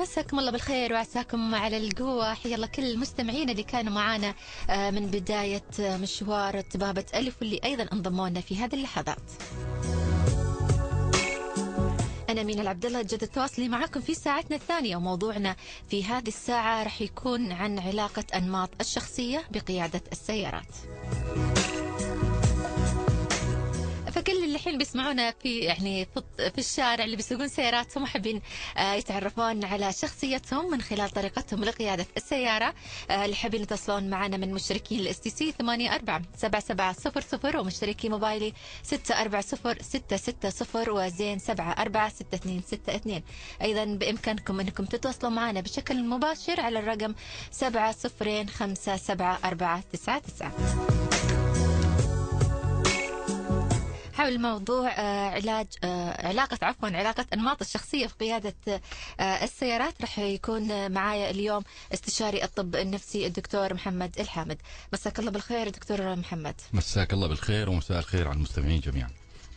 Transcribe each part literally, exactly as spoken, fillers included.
مساكم الله بالخير وعساكم على القوة. حيا الله كل المستمعين اللي كانوا معانا من بداية مشوار طبابة ألف واللي أيضا انضموا لنا في هذه اللحظات. أنا أمينة العبد الله جد تواصلي معكم في ساعتنا الثانية، وموضوعنا في هذه الساعة رح يكون عن علاقة أنماط الشخصية بقيادة السيارات. فكل اللي الحين بيسمعونا في يعني في الشارع اللي بيسوقون سياراتهم وحابين يتعرفون على شخصيتهم من خلال طريقتهم لقيادة السيارة، اللي حابين يتصلون معنا من مشتركين الاس تي سي ثمانية أربعة سبعة سبعة صفر صفر ومشتركي موبايلي ستة أربعة صفر ستة ستة صفر وزين سبعة أربعة ستة اثنين ستة اثنين. أيضا بإمكانكم أنكم تتواصلوا معنا بشكل مباشر على الرقم سبعة صفرين خمسة سبعة أربعة تسعة تسعة. حول موضوع علاج علاقة عفوا علاقة أنماط الشخصية في قيادة السيارات رح يكون معايا اليوم استشاري الطب النفسي الدكتور محمد الحامد. مساك الله بالخير دكتور محمد. مساك الله بالخير ومساء الخير على المستمعين جميعا.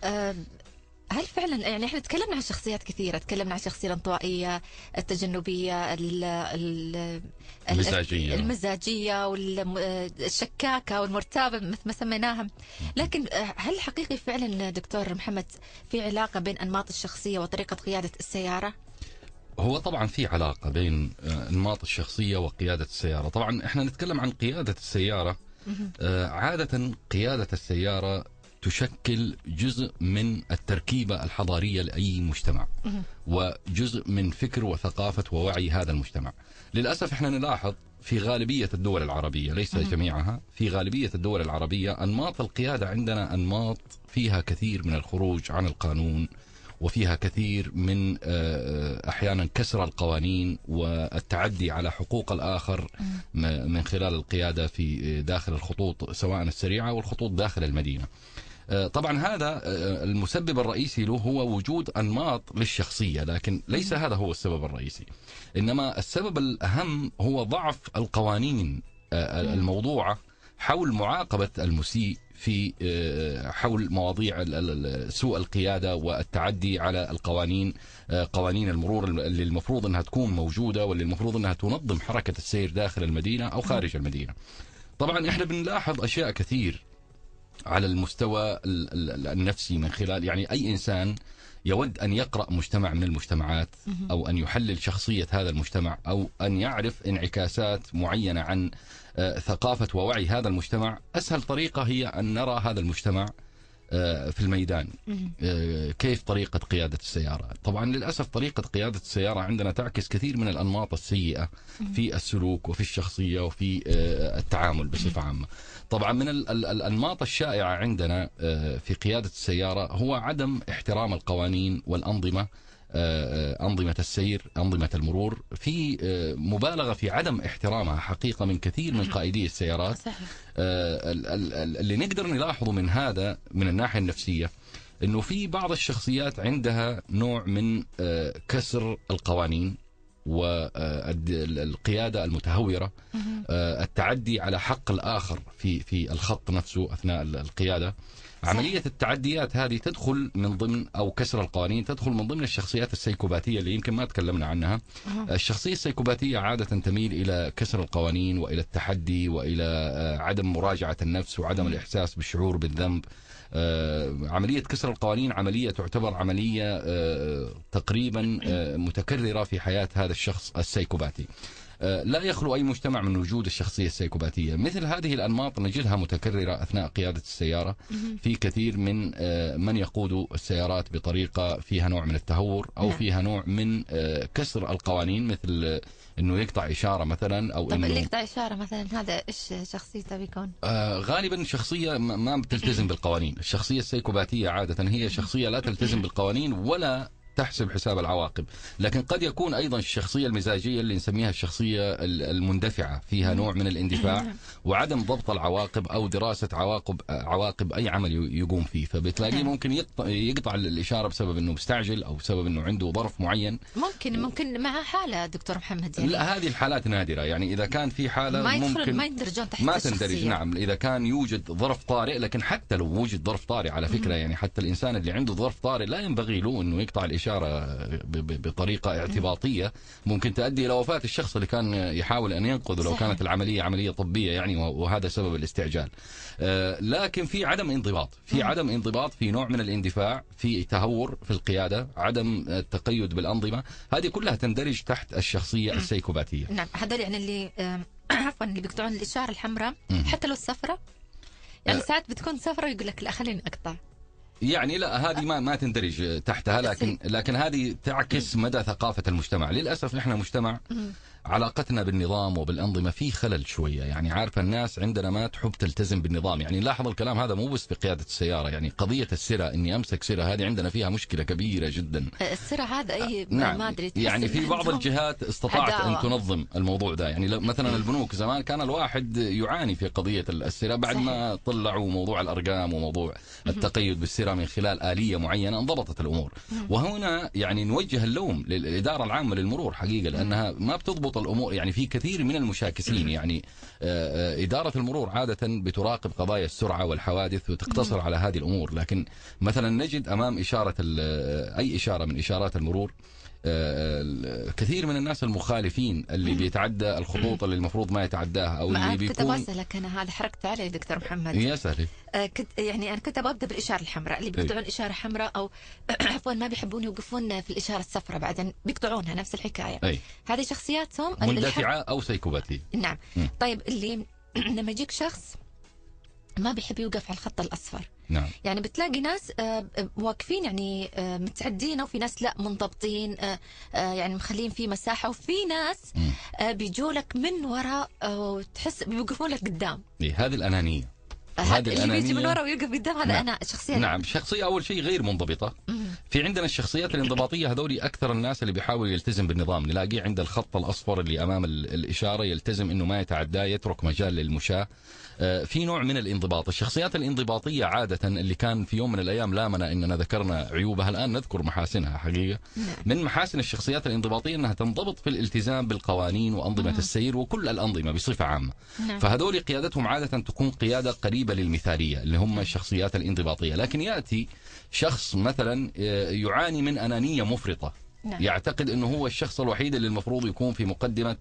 هل فعلا يعني احنا تكلمنا عن شخصيات كثيرة، تكلمنا عن الشخصية الانطوائية، التجنبية، المزاجية المزاجية والشكاكة والمرتابة مثل ما سميناها، لكن هل حقيقي فعلا دكتور محمد في علاقة بين أنماط الشخصية وطريقة قيادة السيارة؟ هو طبعا في علاقة بين أنماط الشخصية وقيادة السيارة. طبعا احنا نتكلم عن قيادة السيارة. عادة قيادة السيارة تشكل جزء من التركيبة الحضارية لأي مجتمع وجزء من فكر وثقافة ووعي هذا المجتمع. للأسف احنا نلاحظ في غالبية الدول العربية، ليس جميعها، في غالبية الدول العربية أنماط القيادة عندنا أنماط فيها كثير من الخروج عن القانون، وفيها كثير من أحيانا كسر القوانين والتعدي على حقوق الآخر من خلال القيادة في داخل الخطوط سواء السريعة والخطوط داخل المدينة. طبعا هذا المسبب الرئيسي له هو وجود أنماط للشخصية، لكن ليس هذا هو السبب الرئيسي، إنما السبب الأهم هو ضعف القوانين الموضوعة حول معاقبة المسيء في حول مواضيع سوء القيادة والتعدي على القوانين، قوانين المرور اللي المفروض أنها تكون موجودة واللي المفروض أنها تنظم حركة السير داخل المدينة أو خارج المدينة. طبعا إحنا بنلاحظ أشياء كثير على المستوى النفسي من خلال يعني أي إنسان يود أن يقرأ مجتمع من المجتمعات أو أن يحلل شخصية هذا المجتمع أو أن يعرف انعكاسات معينة عن ثقافة ووعي هذا المجتمع. أسهل طريقة هي أن نرى هذا المجتمع في الميدان. كيف طريقة قيادة السيارة؟ طبعا للأسف طريقة قيادة السيارة عندنا تعكس كثير من الأنماط السيئة في السلوك وفي الشخصية وفي التعامل بصفة عامة. طبعا من الأنماط الشائعة عندنا في قيادة السيارة هو عدم احترام القوانين والأنظمة، أنظمة السير، أنظمة المرور، في مبالغة في عدم احترامها حقيقة من كثير من قائدي السيارات. اللي نقدر نلاحظه من هذا من الناحية النفسية أنه في بعض الشخصيات عندها نوع من كسر القوانين والقيادة المتهورة، التعدي على حق الآخر في في الخط نفسه أثناء القيادة. عملية التعديات هذه تدخل من ضمن أو كسر القوانين تدخل من ضمن الشخصيات السيكوباتية اللي يمكن ما تكلمنا عنها. الشخصية السيكوباتية عادة تميل إلى كسر القوانين وإلى التحدي وإلى عدم مراجعة النفس وعدم الإحساس بالشعور بالذنب. عملية كسر القوانين عملية تعتبر عملية تقريبا متكررة في حياة هذا الشخص السيكوباتي. لا يخلو أي مجتمع من وجود الشخصية السيكوباتية. مثل هذه الأنماط نجدها متكررة أثناء قيادة السيارة في كثير من من يقود السيارات بطريقة فيها نوع من التهور أو فيها نوع من كسر القوانين، مثل انه يقطع اشاره مثلا او طب انه اللي يقطع اشاره مثلا هذا ايش شخصيته بيكون؟ آه غالبا شخصيه ما بتلتزم بالقوانين. الشخصيه السيكوباتيه عاده هي شخصيه لا تلتزم بالقوانين ولا تحسب حساب العواقب. لكن قد يكون أيضا الشخصية المزاجية اللي نسميها الشخصية المندفعة، فيها نوع من الاندفاع وعدم ضبط العواقب أو دراسة عواقب عواقب أي عمل يقوم فيه، فبتلاقيه ممكن يقطع, يقطع الإشارة بسبب أنه مستعجل أو بسبب أنه عنده ظرف معين. ممكن ممكن مع حالة دكتور محمد يعني. لا هذه الحالات نادرة، يعني إذا كان في حالة ما ممكن ما يندرجون تحت ما الشخصية. تندرج. نعم إذا كان يوجد ظرف طارئ، لكن حتى لو وجد ظرف طارئ على فكرة يعني حتى الإنسان اللي عنده ظرف طارئ لا ينبغي له أنه يقطع الإشارة الإشارة بطريقة اعتباطية ممكن تؤدي إلى وفاة الشخص اللي كان يحاول أن ينقذه لو كانت العملية عملية طبية يعني، وهذا سبب الاستعجال. لكن في عدم انضباط، في عدم انضباط، في نوع من الاندفاع، في تهور في القيادة، عدم التقيد بالأنظمة، هذه كلها تندرج تحت الشخصية السيكوباتية. نعم، هذول يعني اللي عفوا اللي بيقطعون الإشارة الحمراء حتى لو الصفراء، يعني ساعات بتكون صفراء ويقول لك لا خليني أقطع. يعني لا، هذه ما ما تندرج تحتها، لكن لكن هذه تعكس مدى ثقافة المجتمع. للأسف نحن مجتمع علاقتنا بالنظام وبالأنظمة في خلل شوية، يعني عارفة الناس عندنا ما تحب تلتزم بالنظام. يعني لاحظ الكلام هذا مو بس في قيادة السيارة، يعني قضية السرة، إني أمسك سرة، هذه عندنا فيها مشكلة كبيرة جدا. السرة هذا أي نعم. ما أدري، يعني في بعض الجهات استطاعت عداوة. أن تنظم الموضوع ده، يعني مثلا البنوك زمان كان الواحد يعاني في قضية السرة، بعد صحيح. ما طلعوا موضوع الأرقام وموضوع التقيد بالسرة من خلال آلية معينة انضبطت الأمور. وهنا يعني نوجه اللوم للإدارة العامة للمرور حقيقة، لأنها ما بتضبط الأمور. يعني في كثير من المشاكسين، يعني إدارة المرور عادة بتراقب قضايا السرعة والحوادث وتقتصر على هذه الأمور، لكن مثلا نجد أمام إشارة أي إشارة من إشارات المرور كثير من الناس المخالفين اللي بيتعدى الخطوط اللي المفروض ما يتعداها، او اللي بيكون. كنت بسألك انا، هذا حركت عليه دكتور محمد. يا سهل. كنت يعني انا كنت ببدا بالاشاره الحمراء، اللي بيقطعون اشاره حمراء او عفوا ما بيحبون يوقفون في الاشاره الصفراء، بعدين بيقطعونها، نفس الحكايه. أي. هذه شخصياتهم مندفعه او سيكوباتيه. نعم. م. طيب اللي لما يجيك شخص ما بيحب يوقف على الخط الاصفر. نعم. يعني بتلاقي ناس واقفين يعني متعدين، وفي ناس لا منضبطين، يعني مخلين فيه مساحة، وفي ناس بيجوا لك من وراء وتحس بيوقفون لك قدام. إيه هذه الأنانية. هذه اللي بيجي من وراء ويوقف قدام، هذا نعم. أنا شخصية. نعم، شخصية أول شيء غير منضبطة. في عندنا الشخصيات الانضباطية، هذول أكثر الناس اللي بيحاول يلتزم بالنظام، نلاقيه عند الخط الأصفر اللي أمام الإشارة يلتزم إنه ما يتعداه، يترك مجال للمشاة. في نوع من الانضباط. الشخصيات الانضباطية عادة اللي كان في يوم من الأيام لامنا إننا ذكرنا عيوبها، الآن نذكر محاسنها حقيقة. من محاسن الشخصيات الانضباطية أنها تنضبط في الالتزام بالقوانين وأنظمة السير وكل الأنظمة بصفة عامة. فهذول قيادتهم عادة تكون قيادة قريبة للمثالية، اللي هم الشخصيات الانضباطية. لكن يأتي شخص مثلا يعاني من أنانية مفرطة، نعم. يعتقد أنه هو الشخص الوحيد اللي المفروض يكون في مقدمة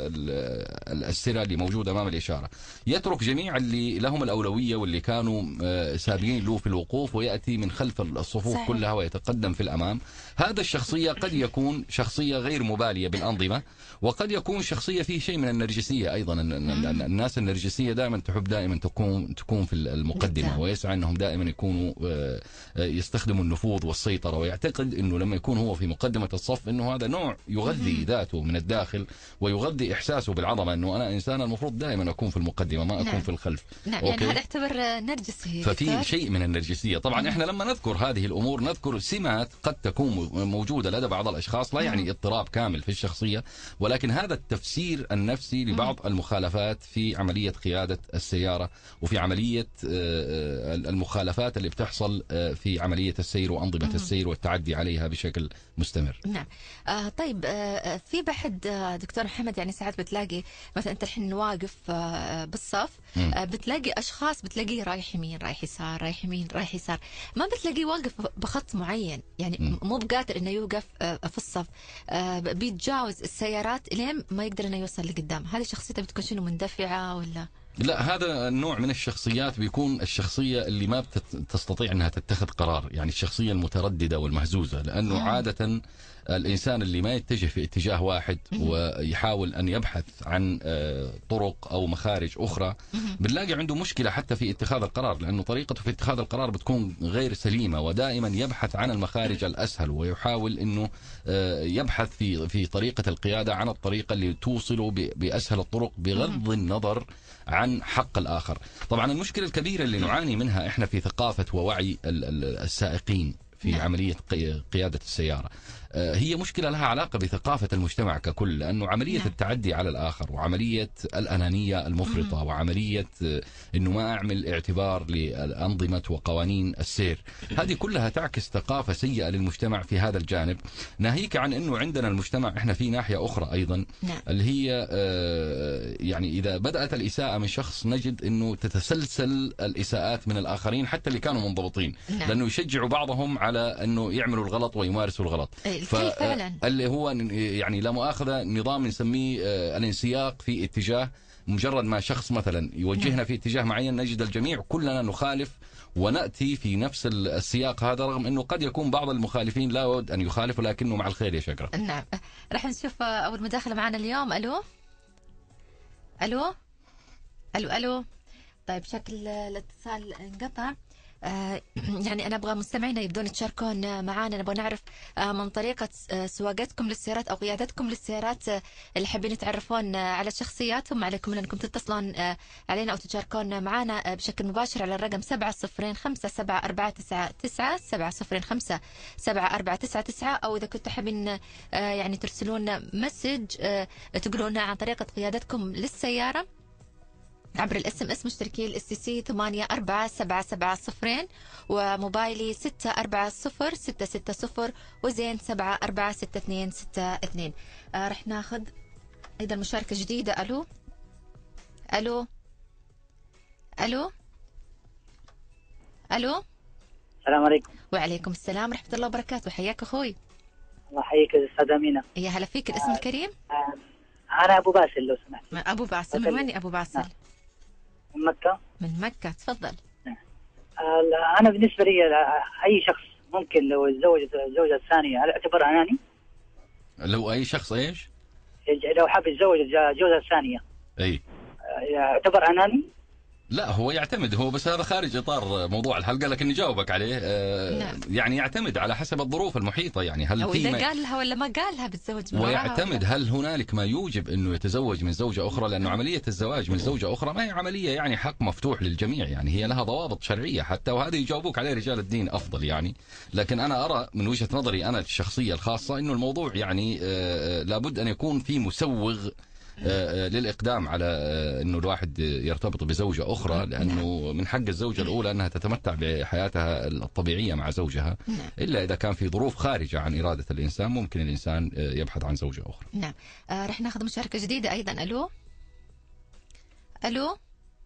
السرة اللي موجود أمام الإشارة، يترك جميع اللي لهم الأولوية واللي كانوا سابقين له في الوقوف، ويأتي من خلف الصفوف صحيح. كلها ويتقدم في الأمام. هذا الشخصية قد يكون شخصية غير مبالية بالأنظمة، وقد يكون شخصية فيه شيء من النرجسية أيضا. الناس النرجسية دائما تحب دائما تكون تكون في المقدمة، ويسعى أنهم دائما يكونوا يستخدموا النفوذ والسيطرة، ويعتقد أنه لما يكون هو في مقدمة الصف انه هذا نوع يغذي ذاته من الداخل ويغذي احساسه بالعظمه، انه انا انسان المفروض دائما اكون في المقدمه ما اكون نعم. في الخلف. نعم. يعني هذا يعتبر نرجسي. ففي شيء من النرجسيه. طبعا احنا لما نذكر هذه الامور نذكر سمات قد تكون موجوده لدى بعض الاشخاص، لا يعني اضطراب كامل في الشخصيه، ولكن هذا التفسير النفسي لبعض المخالفات في عمليه قياده السياره، وفي عمليه المخالفات اللي بتحصل في عمليه السير وانظمه السير والتعدي عليها بشكل مستمر. نعم. آه طيب، آه في بحد آه دكتور محمد، يعني ساعات بتلاقي مثلا انت الحين واقف آه بالصف، آه بتلاقي اشخاص بتلاقيه رايح يمين رايح يسار رايح يمين رايح يسار، ما بتلاقيه واقف بخط معين، يعني م. مو بقادر انه يوقف آه في الصف، آه بيتجاوز السيارات لين ما يقدر انه يوصل لقدام. هذه شخصيته بتكون شنو، مندفعة ولا؟ لا، هذا النوع من الشخصيات بيكون الشخصية اللي ما بتستطيع أنها تتخذ قرار، يعني الشخصية المترددة والمهزوزة، لأنه مم. عادة الإنسان اللي ما يتجه في اتجاه واحد مم. ويحاول أن يبحث عن طرق أو مخارج أخرى، بنلاقي عنده مشكلة حتى في اتخاذ القرار، لأنه طريقته في اتخاذ القرار بتكون غير سليمة، ودائما يبحث عن المخارج الأسهل، ويحاول أنه يبحث في في طريقة القيادة عن الطريقة اللي توصله بأسهل الطرق بغض النظر عن حق الآخر. طبعا المشكلة الكبيرة اللي نعاني منها إحنا في ثقافة ووعي السائقين في نعم. عملية قيادة السيارة، هي مشكلة لها علاقة بثقافة المجتمع ككل، لأنه عملية نعم. التعدي على الآخر وعملية الأنانية المفرطة مم. وعملية أنه ما أعمل اعتبار لأنظمة وقوانين السير، هذه كلها تعكس ثقافة سيئة للمجتمع في هذا الجانب. ناهيك عن أنه عندنا المجتمع إحنا في ناحية أخرى أيضا نعم. اللي هي يعني إذا بدأت الإساءة من شخص نجد أنه تتسلسل الإساءات من الآخرين حتى اللي كانوا منضبطين نعم. لأنه يشجعوا بعضهم على أنه يعملوا الغلط ويمارسوا الغلط. فاللي هو يعني لا مؤاخذة نظام نسميه الانسياق في اتجاه، مجرد ما شخص مثلا يوجهنا في اتجاه معين نجد الجميع كلنا نخالف ونأتي في نفس السياق هذا، رغم أنه قد يكون بعض المخالفين لا يود أن يخالف ولكنه مع الخير يا شكرا. نعم. راح نشوف أول مداخلة معنا اليوم. ألو ألو ألو ألو طيب شكل الاتصال انقطع. آه يعني أنا أبغى مستمعينا يبدون يتشاركون معانا، نبغى نعرف آه من طريقة آه سواقتكم للسيارات أو قيادتكم للسيارات آه اللي حابين يتعرفون آه على شخصياتهم. عليكم أنكم تتصلون آه علينا أو تشاركون معانا آه بشكل مباشر على الرقم سبعة صفرين خمسة سبعة أربعة تسعة تسعة سبعة صفرين خمسة سبعة أربعة تسعة تسعة، أو إذا كنتوا حابين آه يعني ترسلون مسج آه تقولون عن طريقة قيادتكم للسيارة عبر الاس ام اس مشتركي الاس تي سي ثمانية أربعة سبعة سبعة صفرين وموبايلي ستة أربعة صفر ستة ستة صفر وزين سبعة أربعة ستة اثنين ستة اثنين. آه رح ناخذ ايضا مشاركة جديدة. الو الو الو الو السلام عليكم. وعليكم السلام ورحمة الله وبركاته. حياك اخوي. الله يحييك استاذ امينة. يا هلا فيك. الاسم آه الكريم؟ آه انا ابو باسل لو سمحت. ابو باسل من وين ابو باسل؟ نعم. من مكة. من مكة تفضل. أنا بالنسبة لي أي شخص ممكن لو يتزوج الزوجة الثانية اعتبرها أناني؟ لو أي شخص إيش؟ لو حاب يتزوج الزوجة الثانية أي يعتبر أناني؟ لا هو يعتمد، هو بس هذا خارج إطار موضوع الحلقة لكن نجاوبك عليه. آه نعم. يعني يعتمد على حسب الظروف المحيطة، يعني هل أو في إذا قال لها ولا ما قالها بالزوج من ويعتمد هل هنالك ما يوجب أنه يتزوج من زوجة أخرى، لأنه عملية الزواج من زوجة أخرى ما هي عملية يعني حق مفتوح للجميع، يعني هي لها ضوابط شرعية حتى، وهذا يجاوبوك عليه رجال الدين أفضل يعني. لكن أنا أرى من وجهة نظري أنا الشخصية الخاصة أنه الموضوع يعني آه لابد أن يكون في مسوغ للإقدام على أنه الواحد يرتبط بزوجة أخرى، لأنه من حق الزوجة الأولى أنها تتمتع بحياتها الطبيعية مع زوجها، إلا إذا كان في ظروف خارجة عن إرادة الإنسان ممكن الإنسان يبحث عن زوجة أخرى. نعم. آه رح ناخذ مشاركة جديدة أيضا. ألو ألو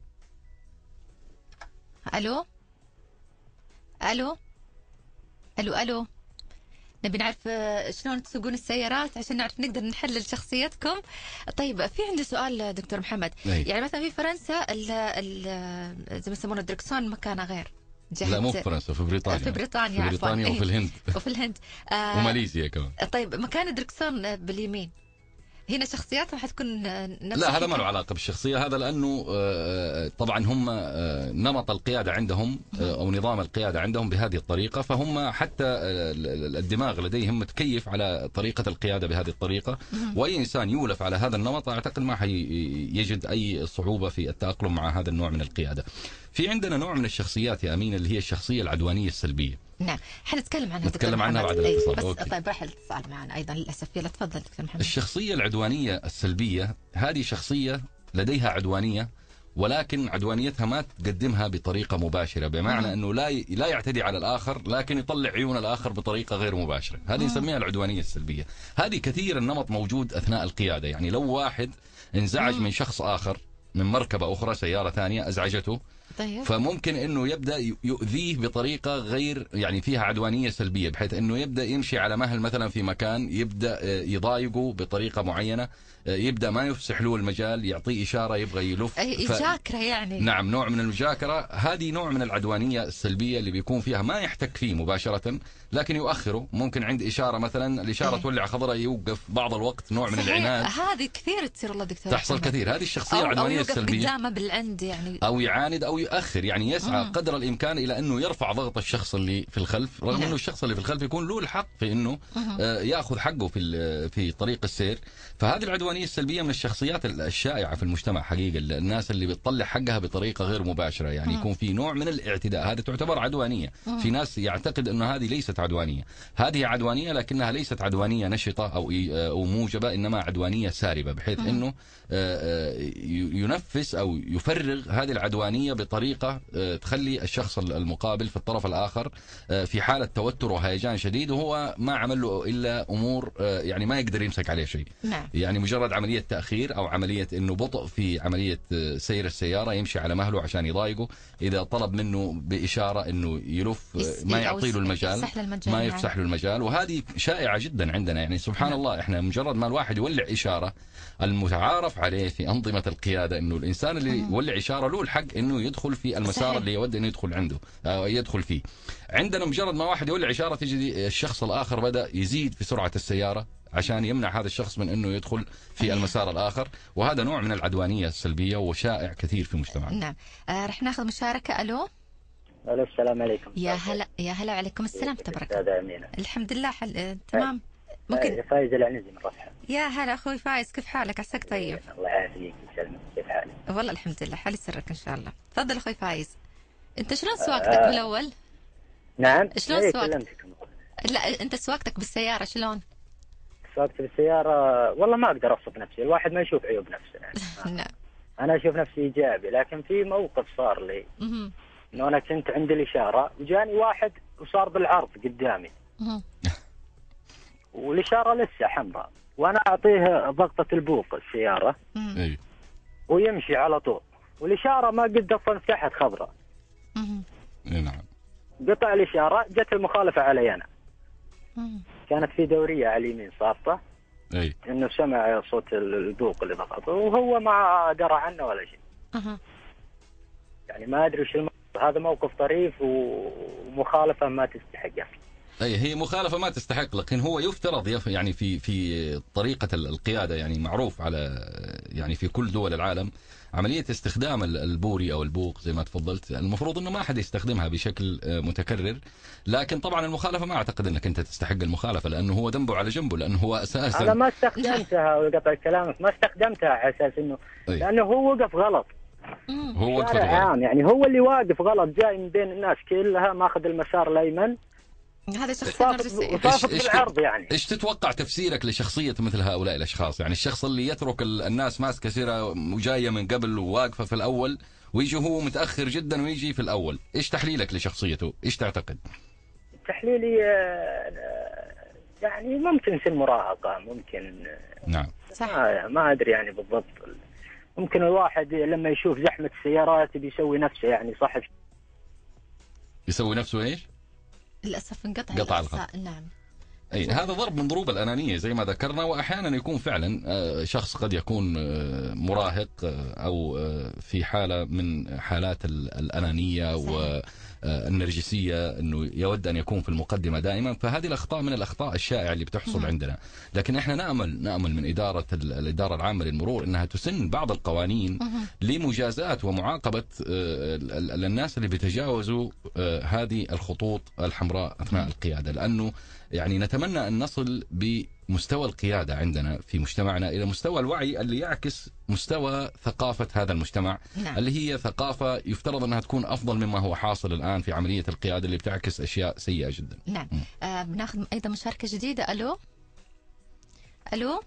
ألو ألو ألو ألو نبي نعرف شلون تسوقون السيارات عشان نعرف نقدر نحلل شخصيتكم. طيب في عندي سؤال دكتور محمد. أي. يعني مثلا في فرنسا ال ال زي ما يسمونه الدركسون مكانه غير. لا مو في فرنسا، في بريطانيا. في بريطانيا في بريطانيا وفي الهند. وفي الهند آه وماليزيا كمان. طيب مكان الدركسون باليمين، هنا شخصياتهم حتكون نفس لا هذا ما له علاقة بالشخصية، هذا لأنه طبعا هم نمط القيادة عندهم أو نظام القيادة عندهم بهذه الطريقة، فهم حتى الدماغ لديهم متكيف على طريقة القيادة بهذه الطريقة، وأي إنسان يولف على هذا النمط أعتقد ما حيجد أي صعوبة في التأقلم مع هذا النوع من القيادة. في عندنا نوع من الشخصيات يا أمين اللي هي الشخصية العدوانية السلبية. نعم حنتكلم عنها. نتكلم عنها بعد الاتصال. بس طيب راح الاتصال معنا ايضا للاسف. يلا تفضل دكتور محمد. الشخصيه العدوانيه السلبيه هذه شخصيه لديها عدوانيه، ولكن عدوانيتها ما تقدمها بطريقه مباشره، بمعنى انه لا لا يعتدي على الاخر لكن يطلع عيون الاخر بطريقه غير مباشره، هذه نسميها العدوانيه السلبيه. هذه كثير النمط موجود اثناء القياده، يعني لو واحد انزعج من شخص اخر من مركبه اخرى سياره ثانيه ازعجته، طيب. فممكن انه يبدا يؤذيه بطريقه غير يعني فيها عدوانيه سلبيه، بحيث انه يبدا يمشي على مهل مثلا في مكان، يبدا يضايقه بطريقه معينه، يبدا ما يفسح له المجال، يعطيه اشاره يبغى يلف، يجاكره يعني. نعم نوع من المجاكره، هذه نوع من العدوانيه السلبيه اللي بيكون فيها ما يحتك فيه مباشره لكن يؤخره، ممكن عند اشاره مثلا الاشاره تولع خضراء يوقف بعض الوقت، نوع من العناد. هذه كثير تصير والله دكتور، تحصل كثير. هذه الشخصيه العدوانيه السلبيه قدامه بالعند يعني، او يعاند او أو يؤخر، يعني يسعى مم. قدر الإمكان إلى أنه يرفع ضغط الشخص اللي في الخلف، رغم نعم. أنه الشخص اللي في الخلف يكون له الحق في أنه مم. آه، يأخذ حقه في ال- في طريق السير. فهذه العدوانية السلبية من الشخصيات الشائعة في المجتمع حقيقة، الناس اللي بتطلع حقها بطريقة غير مباشرة، يعني مم. يكون في نوع من الاعتداء، هذه تعتبر عدوانية. مم. في ناس يعتقد أن هذه ليست عدوانية، هذه عدوانية لكنها ليست عدوانية نشطة أو أو موجبة، إنما عدوانية ساربة، بحيث مم. أنه آه، آه، ينفس أو يفرغ هذه العدوانية بطريقة آه، تخلي الشخص المقابل في الطرف الآخر آه، في حالة توتر وهيجان شديد، وهو ما عمل له إلا أمور آه، يعني ما يقدر يمسك عليه شيء. نعم. يعني مجرد عملية تأخير أو عملية أنه بطء في عملية آه، سير السيارة، يمشي على مهله عشان يضايقه. إذا طلب منه بإشارة أنه يلف آه، ما يعطي له المجال، يفسح له المجال، ما نعم. يفسح له المجال. وهذه شائعة جدا عندنا، يعني سبحان نعم. الله، إحنا مجرد ما الواحد يولع إشارة، المتعارف عليه في أنظمة القيادة أنه الإنسان اللي مم. يولع إشارة له الحق أنه يدخل في المسار صحيح. اللي يود أنه يدخل عنده أو يدخل فيه. عندنا مجرد ما واحد يولع إشارة، تجي الشخص الآخر بدأ يزيد في سرعة السيارة عشان يمنع هذا الشخص من أنه يدخل في المسار الآخر، وهذا نوع من العدوانية السلبية وشائع كثير في مجتمعنا. نعم. آه رح ناخذ مشاركة. ألو. الو السلام عليكم. يا هلا يا هلا وعليكم السلام. تبارك الله. استاذة أمينة. الحمد لله حل... آه، تمام. ممكن ممكن. فايز العنزي من رفح. يا هلا أخوي فايز، كيف حالك؟ عساك طيب؟ الله يعافيك ويسلمك، كيف حالك؟ والله الحمد لله، حالي سرك إن شاء الله. تفضل أخوي فايز. أنت شلون سواقتك آه. بالأول؟ نعم. شلون إيه، سواقتك؟ كلمتكم. لا أنت سواقتك بالسيارة شلون؟ سواقتي بالسيارة والله ما أقدر أوصف نفسي، الواحد ما يشوف عيوب نفسه يعني. نعم. أنا أشوف نفسي إيجابي، لكن في موقف صار لي مهم. إنه أنا كنت عند الإشارة وجاني واحد وصار بالعرض قدامي، مهم. والإشارة لسه حمراء، وأنا أعطيه ضغطة البوق السيارة مهم. أي. ويمشي على طول، والإشارة ما قد أصلا فتحت خضراء. مهم. إيه نعم. قطع الإشارة، جت المخالفة علي أنا. مهم. كانت في دورية على اليمين صارته، أي. إنه سمع صوت البوق اللي ضغطه وهو ما درى عنه ولا شيء. أها. يعني ما أدري وش الموقف. هذا موقف طريف ومخالفة ما تستحق أصلا. أي هي مخالفة ما تستحق، لكن هو يفترض يف يعني في في طريقة القيادة، يعني معروف على يعني في كل دول العالم عملية استخدام البوري أو البوق زي ما تفضلت، المفروض إنه ما حد يستخدمها بشكل متكرر. لكن طبعا المخالفة ما أعتقد إنك أنت تستحق المخالفة، لأنه هو ذنبه على جنبه، لأنه هو أساسا أنا ما استخدمتها وقطع كلامك، ما استخدمتها على أساس إنه أي. لأنه هو وقف غلط. مم. هو وقفته شارع غلط. عام يعني، هو اللي واقف غلط، جاي من بين الناس كلها ماخذ المسار الأيمن هذا شخص وصافط نرجسي. وصافط إيش- إيش- بالعرض يعني. ايش تتوقع تفسيرك لشخصية مثل هؤلاء الاشخاص؟ يعني الشخص اللي يترك ال- الناس ماسكة سيرة وجاية من قبل وواقفة في الاول، ويجي هو متاخر جدا ويجي في الاول، ايش تحليلك لشخصيته؟ ايش تعتقد؟ تحليلي آه، يعني ممكن سن مراهقة، ممكن نعم. صح. ما, ما أدري يعني بالضبط. ممكن الواحد لما يشوف زحمة السيارات بيسوي نفسه يعني صاحب. يسوي نفسه ايش؟ للأسف انقطع قطع الإرسال. نعم. اي هذا ضرب من ضروب الانانيه زي ما ذكرنا، واحيانا يكون فعلا آه، شخص قد يكون آه، مراهق آه، او آه، في حاله من حالات ال- الانانيه والنرجسيه، انه يود ان يكون في المقدمه دائما. فهذه الاخطاء من الاخطاء الشائعه اللي بتحصل مم. عندنا، لكن احنا نامل نامل من اداره ال- الاداره العامه للمرور انها تسن بعض القوانين مهم. لمجازات ومعاقبه آه، ال- ال- الناس اللي بيتجاوزوا آه، هذه الخطوط الحمراء اثناء مم. القياده، لانه يعني نتمنى أن نصل بمستوى القيادة عندنا في مجتمعنا إلى مستوى الوعي اللي يعكس مستوى ثقافة هذا المجتمع. نعم. اللي هي ثقافة يفترض أنها تكون أفضل مما هو حاصل الآن في عملية القيادة اللي بتعكس أشياء سيئة جدا. نعم. م. آه بناخذ أيضا مشاركة جديدة. ألو ألو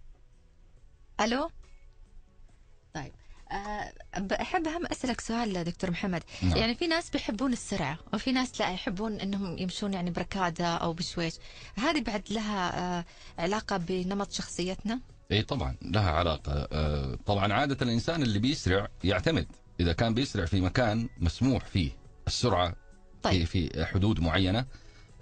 ألو. طيب آه بحب هم أسألك سؤال دكتور محمد. نعم. يعني في ناس بيحبون السرعة وفي ناس لا يحبون أنهم يمشون يعني بركادة أو بشويش، هذه بعد لها آه علاقة بنمط شخصيتنا؟ اي طبعا لها علاقة. آه، طبعا عادة الإنسان اللي بيسرع يعتمد إذا كان بيسرع في مكان مسموح فيه السرعة طيب. في في حدود معينة،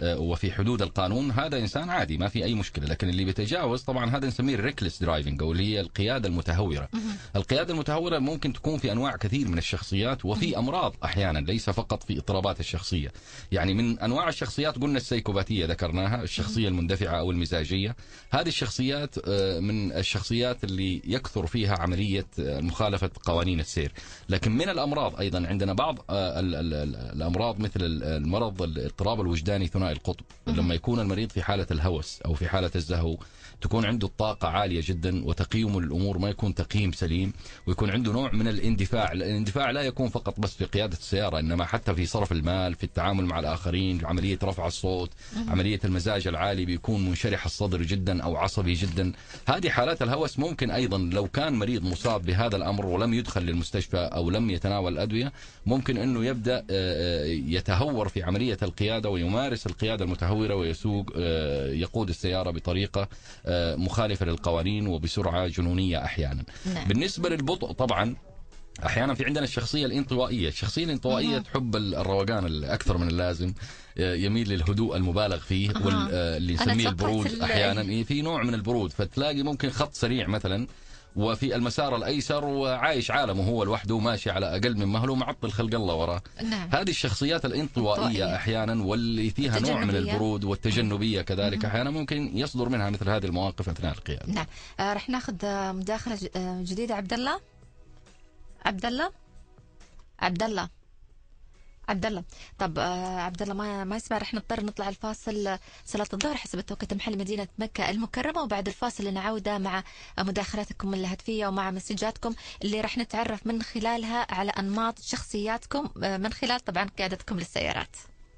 وفي حدود القانون هذا إنسان عادي ما في أي مشكلة. لكن اللي بيتجاوز طبعا هذا نسميه الريكلس درايفنج أو اللي هي القيادة المتهورة. القيادة المتهورة ممكن تكون في أنواع كثير من الشخصيات وفي أمراض أحيانا، ليس فقط في اضطرابات الشخصية. يعني من أنواع الشخصيات قلنا السيكوباتية ذكرناها، الشخصية المندفعة أو المزاجية. هذه الشخصيات من الشخصيات اللي يكثر فيها عملية مخالفة قوانين السير. لكن من الأمراض أيضا عندنا بعض الأمراض مثل المرض الاضطراب الوجداني ثنائي القطب، لما يكون المريض في حالة الهوس أو في حالة الزهو تكون عنده الطاقة عالية جدا وتقييم الأمور ما يكون تقييم سليم، ويكون عنده نوع من الاندفاع. الاندفاع لا يكون فقط بس في قيادة السيارة، إنما حتى في صرف المال، في التعامل مع الآخرين، عملية رفع الصوت، عملية المزاج العالي، بيكون منشرح الصدر جدا أو عصبي جدا. هذه حالات الهوس ممكن أيضا لو كان مريض مصاب بهذا الأمر ولم يدخل للمستشفى أو لم يتناول الأدوية ممكن أنه يبدأ يتهور في عملية القيادة ويمارس القيادة المتهورة ويسوق يقود السيارة بطريقة مخالفة للقوانين وبسرعة جنونية أحيانا. نعم. بالنسبة للبطء طبعا أحيانا في عندنا الشخصية الانطوائية. الشخصية الانطوائية أه. تحب الروقان أكثر من اللازم، يميل للهدوء المبالغ فيه أه. واللي نسميه البرود. أحيانا في نوع من البرود، فتلاقي ممكن خط سريع مثلا وفي المسار الأيسر وعايش عالمه هو لوحده وماشي على أقل من مهله ومعطل خلق الله وراه. نعم. هذه الشخصيات الانطوائية أحيانا واللي فيها نوع من البرود والتجنبية كذلك أحيانا ممكن يصدر منها مثل هذه المواقف أثناء القيادة. نعم. آه رح ناخذ مداخلة جديدة. عبد الله عبد الله عبد الله عبد الله طب آه عبد الله ما ما يسمع، رح نضطر نطلع الفاصل صلاة الظهر حسب التوقيت المحلي مدينة مكة المكرمة، وبعد الفاصل لنا عودة مع مداخلاتكم الهاتفية ومع مسجاتكم اللي رح نتعرف من خلالها على أنماط شخصياتكم آه من خلال طبعا قيادتكم للسيارات.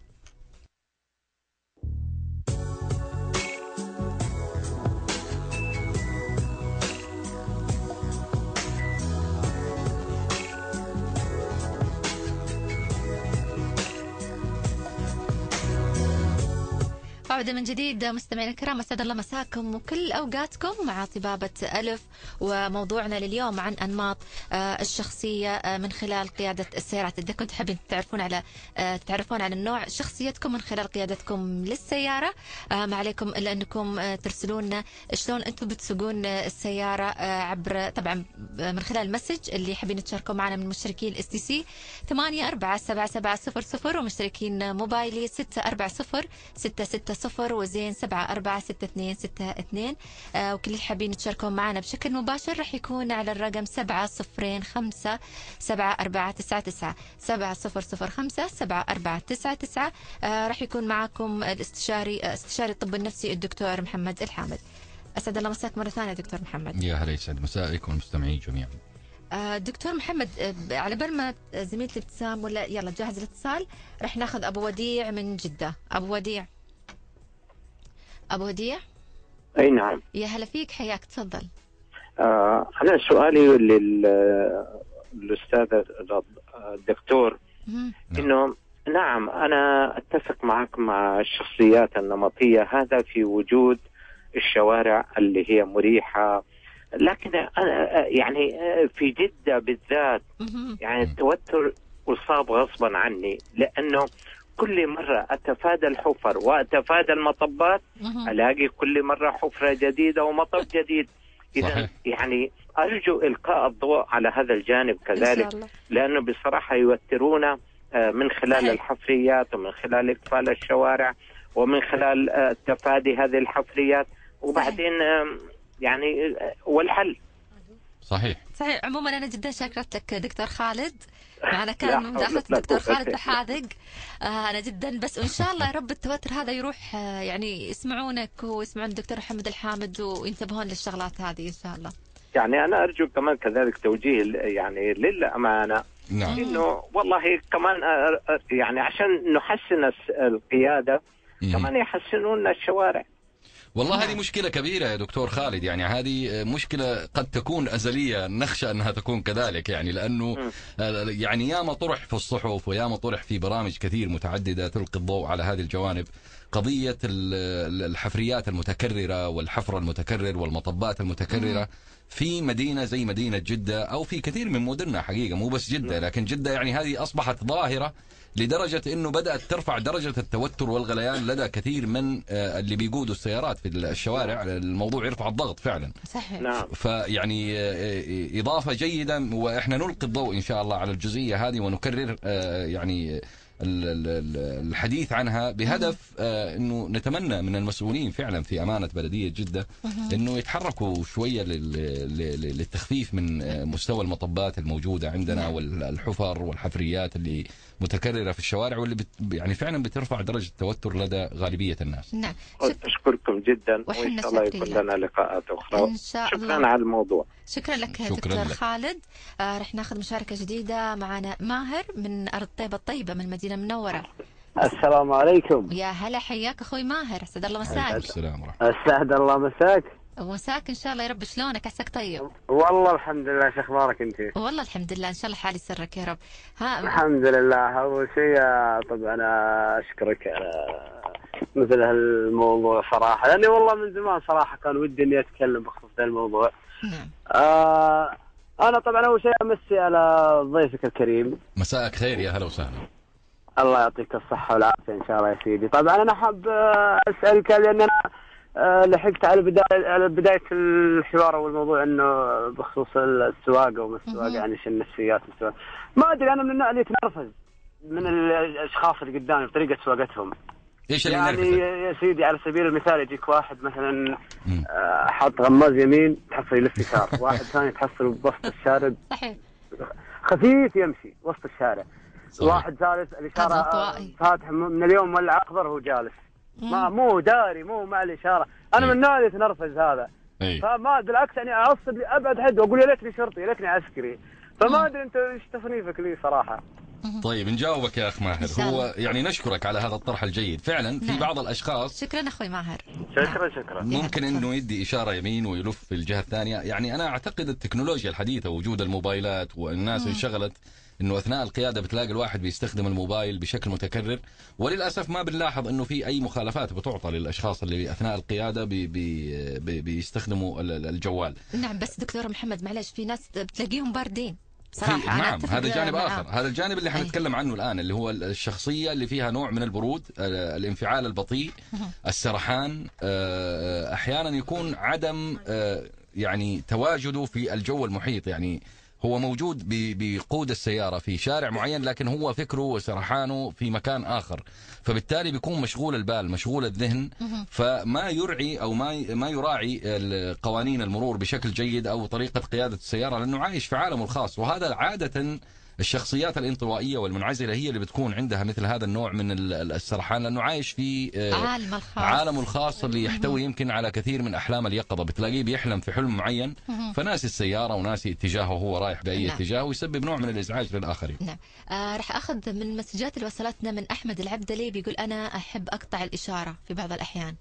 عودة من جديد مستمعينا الكرام، أسعد الله مساكم وكل أوقاتكم مع طبابة ألف، وموضوعنا لليوم عن أنماط الشخصية من خلال قيادة السيارات. إذا كنتم حابين تعرفون على تعرفون عن النوع شخصيتكم من خلال قيادتكم للسيارة، ما عليكم إلا أنكم ترسلون شلون أنتم بتسوقون السيارة عبر طبعا من خلال المسج اللي حابين تشاركوا معنا من مشتركين اس تي سي ثمانية أربعة سبعة سبعة صفر صفر، ومشتركين موبايلي ستة أربعة صفر ستة ستة صفر وزين سبعة أربعة ستة اثنين ستة اثنين. آه وكل اللي حابين تشاركون معنا بشكل مباشر راح يكون على الرقم سبعة صفرين خمسة سبعة أربعة تسعة تسعة سبعة صفر صفر خمسة سبعة أربعة تسعة تسعة. آه راح يكون معكم الاستشاري استشاري الطب النفسي الدكتور محمد الحامد. أسعد الله مساك مرة ثانية دكتور محمد. يا هلا يسعد مسائك والمستمعين جميعا. آه دكتور محمد، آه على بال ما زميلتي ابتسام ولا يلا جاهز الاتصال، راح ناخذ أبو وديع من جدة. أبو وديع أبو وديع. أي نعم. يا هلا فيك، حياك، تفضل. آه أنا سؤالي للأستاذ الدكتور إنه نعم أنا أتفق معك مع الشخصيات النمطية، هذا في وجود الشوارع اللي هي مريحة، لكن أنا يعني في جدة بالذات يعني التوتر أصاب غصبا عني، لأنه كل مرة أتفادى الحفر وأتفادى المطبات ألاقي كل مرة حفرة جديدة ومطب جديد. إذا يعني أرجو إلقاء الضوء على هذا الجانب كذلك، لأنه بصراحة يوترونا من خلال الحفريات ومن خلال إقفال الشوارع ومن خلال تفادي هذه الحفريات، وبعدين يعني والحل. صحيح صحيح. عموما أنا جدا شاكرت لك دكتور خالد، معنا كان مداخلة الدكتور خالد بحاذق. آه أنا جدا بس وإن شاء الله يا رب التوتر هذا يروح، آه يعني يسمعونك ويسمعون الدكتور محمد الحامد وينتبهون للشغلات هذه إن شاء الله. يعني أنا أرجو كمان كذلك توجيه يعني للأمانة، نعم. إنه والله كمان يعني عشان نحسن القيادة كمان يحسنون الشوارع. والله هذه مشكلة كبيرة يا دكتور خالد، يعني هذه مشكلة قد تكون أزلية، نخشى أنها تكون كذلك، يعني لأنه يعني ياما طرح في الصحف وياما طرح في برامج كثير متعددة تلقي الضوء على هذه الجوانب، قضية الحفريات المتكررة والحفر المتكرر والمطبات المتكررة. في مدينة زي مدينة جدة أو في كثير من مدننا حقيقة، مو بس جدة، لكن جدة يعني هذه أصبحت ظاهرة لدرجة أنه بدأت ترفع درجة التوتر والغليان لدى كثير من اللي بيقودوا السيارات في الشوارع. الموضوع يرفع الضغط فعلا. صحيح. نعم. فيعني إضافة جيدة، وإحنا نلقي الضوء إن شاء الله على الجزئية هذه ونكرر يعني الحديث عنها بهدف أنه نتمنى من المسؤولين فعلا في أمانة بلدية جدة أنه يتحركوا شوية للتخفيف من مستوى المطبات الموجودة عندنا والحفر والحفريات اللي متكررة في الشوارع واللي بت يعني فعلا بترفع درجة التوتر لدى غالبية الناس. نعم. أشكركم جدا، وإن شاء الله يكون لنا لقاءات أخرى. إن شاء شكرا الله. على الموضوع. شكرا لك شكرا دكتور لك. خالد. آه رح ناخذ مشاركة جديدة معنا ماهر من أرض طيبة الطيبة من المدينة المنورة. السلام عليكم. يا هلا، حياك أخوي ماهر، أسعد الله مساك. السلام ورحمة أسعد الله مساك. ومساك إن شاء الله يا رب. شلونك؟ عساك طيب؟ والله الحمد لله. شو أخبارك أنت؟ والله الحمد لله، إن شاء الله حالي سرك يا رب. ها الحمد لله. أول شيء طبعا أنا أشكرك على مثل هالموضوع صراحة، لأني والله من زمان صراحة كان ودي إني أتكلم بخصوص هذا الموضوع. نعم. آه أنا طبعا أول شيء أمسي على ضيفك الكريم. مساءك خير، يا هلا وسهلا. الله يعطيك الصحة والعافية إن شاء الله يا سيدي. طبعا أنا حاب أسألك لأن أنا أه لحقت على بداية على بداية الحوار والموضوع إنه بخصوص السواقة وما السواقة، يعني شو النفسيات والسواقة. ما أدري، أنا من النوع اللي يتنرفز من الأشخاص اللي قدامي بطريقة سواقتهم. إيش اللي يعني ينرفزك؟ يا سيدي على سبيل المثال يجيك واحد مثلا أه حاط غماز يمين تحصل يلف يسار، واحد ثاني تحصل بوسط الشارع صحيح. خفيف يمشي وسط الشارع. صحيح. واحد ثالث الإشارة عطوائي. فاتح من اليوم ولا أخضر هو جالس، ما مو داري مو مع الإشارة. أنا أي. من النوع اللي يتنرفز هذا. أي. فما بالعكس يعني أعصب لي أبعد حد وأقول يا ليتني شرطي يا ليتني عسكري. فما أدري أنت إيش تصنيفك لي صراحة. طيب نجاوبك يا أخ ماهر. هو يعني نشكرك على هذا الطرح الجيد. فعلا في نعم. بعض الأشخاص شكرا أخوي ماهر. شكرا شكرا. ممكن انه يدي اشاره يمين ويلف في الجهه الثانيه. يعني انا اعتقد التكنولوجيا الحديثه وجود الموبايلات والناس انشغلت انه اثناء القياده بتلاقي الواحد بيستخدم الموبايل بشكل متكرر، وللاسف ما بنلاحظ انه في اي مخالفات بتعطى للاشخاص اللي اثناء القياده بي بي بي بيستخدموا الجوال. نعم بس دكتور محمد معلش، في ناس بتلاقيهم باردين صراحة. نعم هذا جانب معاه. آخر. هذا الجانب اللي حنتكلم عنه الآن اللي هو الشخصية اللي فيها نوع من البرود، الانفعال البطيء، السرحان، أحيانا يكون عدم يعني تواجده في الجو المحيط. يعني هو موجود بقود السيارة في شارع معين لكن هو فكره وسرحانه في مكان آخر، فبالتالي بيكون مشغول البال مشغول الذهن، فما يرعي أو ما ما يراعي قوانين المرور بشكل جيد أو طريقة قيادة السيارة لأنه عايش في عالمه الخاص. وهذا عادة الشخصيات الانطوائية والمنعزلة هي اللي بتكون عندها مثل هذا النوع من السرحان، لأنه عايش في عالم الخاص عالمه الخاص اللي يحتوي يمكن على كثير من أحلام اليقظة. بتلاقيه بيحلم في حلم معين فناسي السيارة وناسي اتجاهه وهو رايح بأي نعم. اتجاه، ويسبب نوع من الإزعاج للآخرين. نعم. آه رح أخذ من المسجات اللي وصلتنا من أحمد العبدلي، بيقول أنا أحب أقطع الإشارة في بعض الأحيان.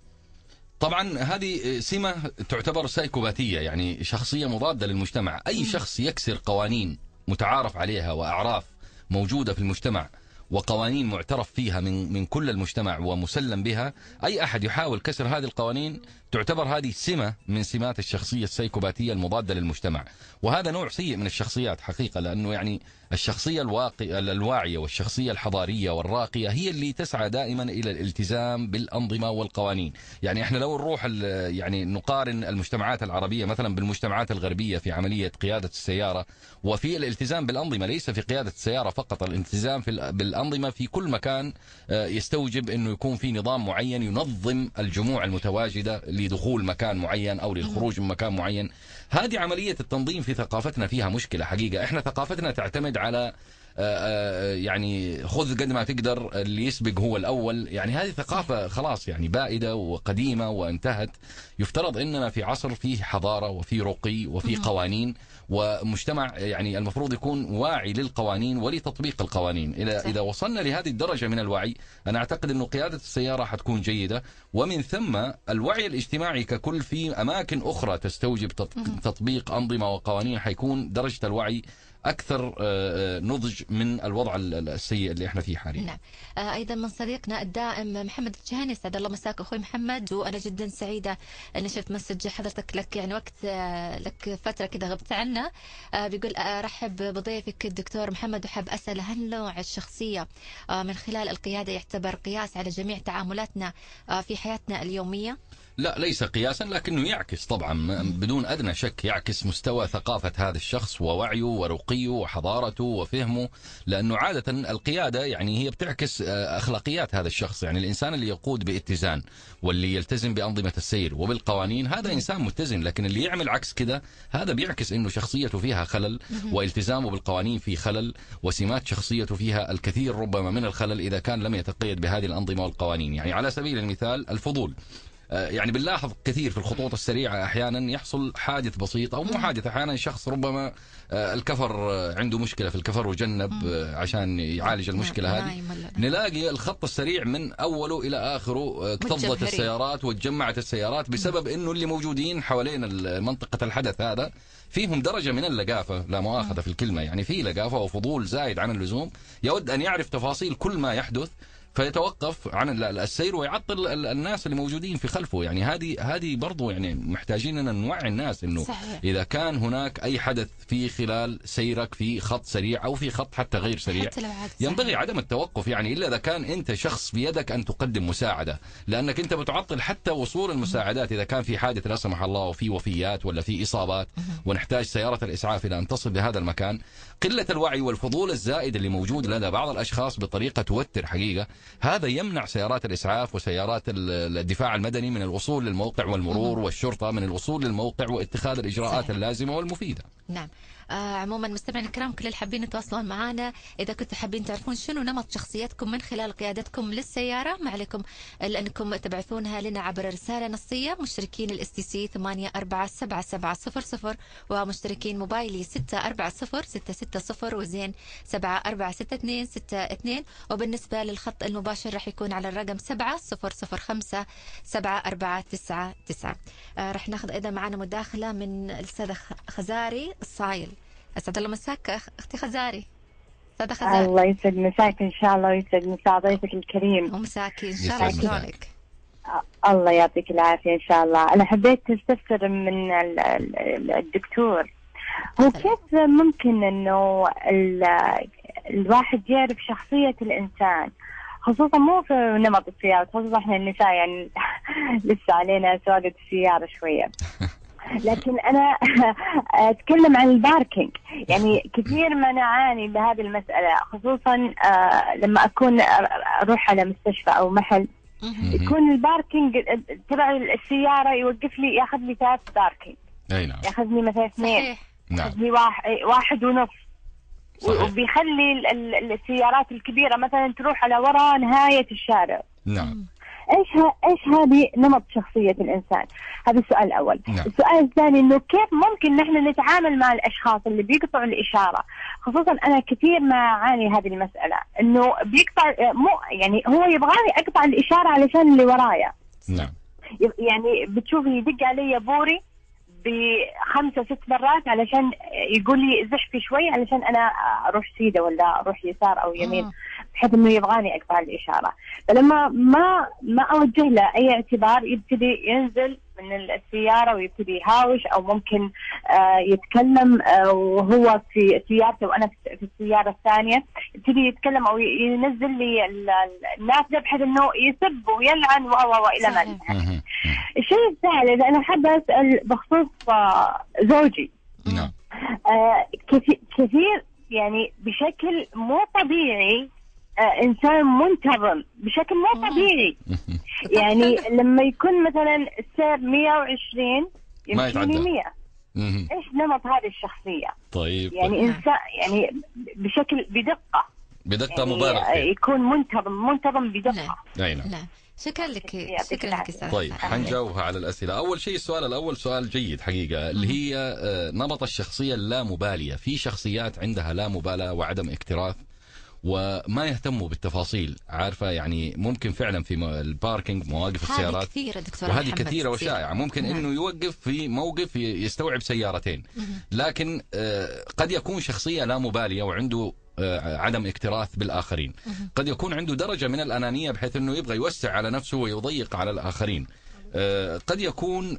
طبعا هذه سمة تعتبر سايكوباتية، يعني شخصية مضادة للمجتمع. أي شخص يكسر قوانين متعارف عليها وأعراف موجودة في المجتمع وقوانين معترف فيها من من كل المجتمع ومسلم بها، أي أحد يحاول كسر هذه القوانين تعتبر هذه سمة من سمات الشخصية السايكوباتية المضادة للمجتمع. وهذا نوع سيء من الشخصيات حقيقة، لأنه يعني الشخصية الواقع الواعية والشخصية الحضارية والراقية هي اللي تسعى دائما إلى الالتزام بالأنظمة والقوانين. يعني احنا لو نروح يعني نقارن المجتمعات العربية مثلا بالمجتمعات الغربية في عملية قيادة السيارة وفي الالتزام بالأنظمة، ليس في قيادة السيارة فقط، الالتزام في بالأنظمة في كل مكان يستوجب أنه يكون في نظام معين ينظم الجموع المتواجدة لدخول مكان معين أو للخروج من مكان معين. هذه عملية التنظيم في ثقافتنا فيها مشكلة حقيقة. احنا ثقافتنا تعتمد على يعني خذ قد ما تقدر، اللي يسبق هو الأول. يعني هذه ثقافة خلاص يعني بائدة وقديمة وانتهت. يفترض أننا في عصر فيه حضارة وفي رقي وفي قوانين ومجتمع يعني المفروض يكون واعي للقوانين ولتطبيق القوانين. إذا إذا وصلنا لهذه الدرجة من الوعي أنا أعتقد أنه قيادة السيارة حتكون جيدة، ومن ثم الوعي الاجتماعي ككل في أماكن أخرى تستوجب تطبيق أنظمة وقوانين حيكون درجة الوعي أكثر نضج يخرج من الوضع السيء اللي احنا فيه حاليا. نعم. آه ايضا من صديقنا الدائم محمد الجهني، سعد الله مساك اخوي محمد، وانا جدا سعيده اني شفت مسج حضرتك لك يعني وقت آه لك فتره كذا غبت عنا. آه بيقول ارحب بضيفك الدكتور محمد، وحاب اسال هل نوع الشخصيه آه من خلال القياده يعتبر قياس على جميع تعاملاتنا آه في حياتنا اليوميه؟ لا، ليس قياسا، لكنه يعكس طبعا بدون أدنى شك، يعكس مستوى ثقافة هذا الشخص ووعيه ورقيه وحضارته وفهمه. لأنه عادة القيادة يعني هي بتعكس أخلاقيات هذا الشخص. يعني الإنسان اللي يقود باتزان واللي يلتزم بأنظمة السير وبالقوانين هذا إنسان متزن، لكن اللي يعمل عكس كده هذا بيعكس إنه شخصيته فيها خلل، والتزامه بالقوانين فيه خلل، وسمات شخصيته فيها الكثير ربما من الخلل إذا كان لم يتقيد بهذه الأنظمة والقوانين. يعني على سبيل المثال الفضول، يعني بنلاحظ كثير في الخطوط السريعة أحيانا يحصل حادث بسيط أو مو حادث، أحيانا شخص ربما الكفر عنده مشكلة في الكفر وجنب عشان يعالج المشكلة هذه، نلاقي الخط السريع من أوله إلى آخره اكتظت السيارات وتجمعت السيارات بسبب أنه اللي موجودين حوالين منطقة الحدث هذا فيهم درجة من اللقافة، لا مؤاخذة في الكلمة، يعني في لقافة وفضول زايد عن اللزوم، يود أن يعرف تفاصيل كل ما يحدث فيتوقف عن السير ويعطل الناس اللي موجودين في خلفه. يعني هذه هذه برضو يعني محتاجين ان نوعي الناس انه صحيح. اذا كان هناك اي حدث في خلال سيرك في خط سريع او في خط حتى غير سريع حتى ينبغي عدم التوقف، يعني الا اذا كان انت شخص بيدك ان تقدم مساعده، لانك انت بتعطل حتى وصول المساعدات اذا كان في حادث لا سمح الله وفي وفيات ولا في اصابات ونحتاج سياره الاسعاف الى ان تصل لهذا المكان. قله الوعي والفضول الزائد اللي موجود لدى بعض الاشخاص بطريقه توتر حقيقه، هذا يمنع سيارات الإسعاف وسيارات الدفاع المدني من الوصول للموقع، والمرور والشرطة من الوصول للموقع واتخاذ الإجراءات صحيح. اللازمة والمفيدة. نعم. آه عموما مستمعينا الكرام كل اللي حابين يتواصلون معنا، إذا كنتوا حابين تعرفون شنو نمط شخصيتكم من خلال قيادتكم للسيارة، ما عليكم إلا أنكم تبعثونها لنا عبر رسالة نصية. مشتركين الاس تي سي ثمانية أربعة سبعة سبعة صفر صفر، ومشتركين موبايلي ستة أربعة صفر ستة ستة صفر وزين سبعة أربعة ستة اثنين ستة اثنين، وبالنسبة للخط المباشر راح يكون على الرقم سبعة صفر صفر خمسة سبعة أربعة تسعة تسعة. آه راح ناخذ أيضا معنا مداخلة من الأستاذة خزاري الصايل. أسعد الله مساك أختي خزاري. أستاذة خزاري الله يسعد مساك إن شاء الله، ويسعد مساء ضيفك الكريم. ومساكي إن شاء الله. شلونك؟ الله يعطيك العافية إن شاء الله. أنا حبيت أستفسر من الدكتور، هو كيف ممكن إنه الواحد يعرف شخصية الإنسان، خصوصا مو في نمط السيارة، خصوصا إحنا النساء يعني لسه علينا سواقة السيارة شوية، لكن أنا أتكلم عن الباركينج. يعني كثير ما نعاني بهذه المسألة، خصوصا لما أكون أروح على مستشفى أو محل يكون الباركينج تبع السيارة يوقف لي، ياخذ لي ثلاث باركينج، أي نعم، ياخذني مثلا اثنين، نعم، ياخذ لي واحد واحد ونص، وبيخلي السيارات الكبيرة مثلا تروح على وراء نهاية الشارع. نعم. ايش ها ايش هذه نمط شخصية الانسان؟ هذا السؤال الاول. نعم. السؤال الثاني انه كيف ممكن نحن نتعامل مع الاشخاص اللي بيقطعوا الاشارة، خصوصا انا كثير ما اعاني هذه المسألة، انه بيقطع مو يعني هو يبغاني اقطع الاشارة علشان اللي ورايا. نعم. يعني بتشوفي يدق علي بوري بخمسة ست مرات علشان يقول لي زحفي شوي علشان انا اروح سيده ولا اروح يسار او يمين، بحيث انه يبغاني اقطع الاشاره. فلما ما ما اوجه له اي اعتبار يبتدي ينزل من السياره ويبتدي يهاوش، او ممكن آه يتكلم آه وهو في سيارته وانا في السياره الثانيه، يبتدي يتكلم او ينزل لي الناس بحيث انه يسب ويلعن و و الى ما نهايه. الشيء الثالث انا حابه اسال بخصوص آه زوجي. نعم. آه كثير كثير يعني بشكل مو طبيعي، آه إنسان منتظم بشكل مو طبيعي. يعني لما يكون مثلا السير مية وعشرين يمشيني مية. إيش نمط هذه الشخصية؟ طيب. يعني طيب. إنسان يعني بشكل بدقة. بدقة يعني مبالغ فيها. يكون منتظم منتظم بدقة. نعم. نعم. شكرا لك شكرا لك. طيب حنجاوبها على الأسئلة. أول شيء السؤال الأول سؤال جيد حقيقة، اللي هي نمط الشخصية اللامبالية. في شخصيات عندها لا مبالاة وعدم اكتراث وما يهتموا بالتفاصيل، عارفة يعني ممكن فعلا في الباركينج مواقف السيارات كثيرة دكتور، وهذه كثيرة وشائعة، ممكن نعم. إنه يوقف في موقف يستوعب سيارتين، لكن قد يكون شخصية لا مبالية وعنده عدم اكتراث بالآخرين. قد يكون عنده درجة من الأنانية بحيث أنه يبغى يوسع على نفسه ويضيق على الآخرين. قد يكون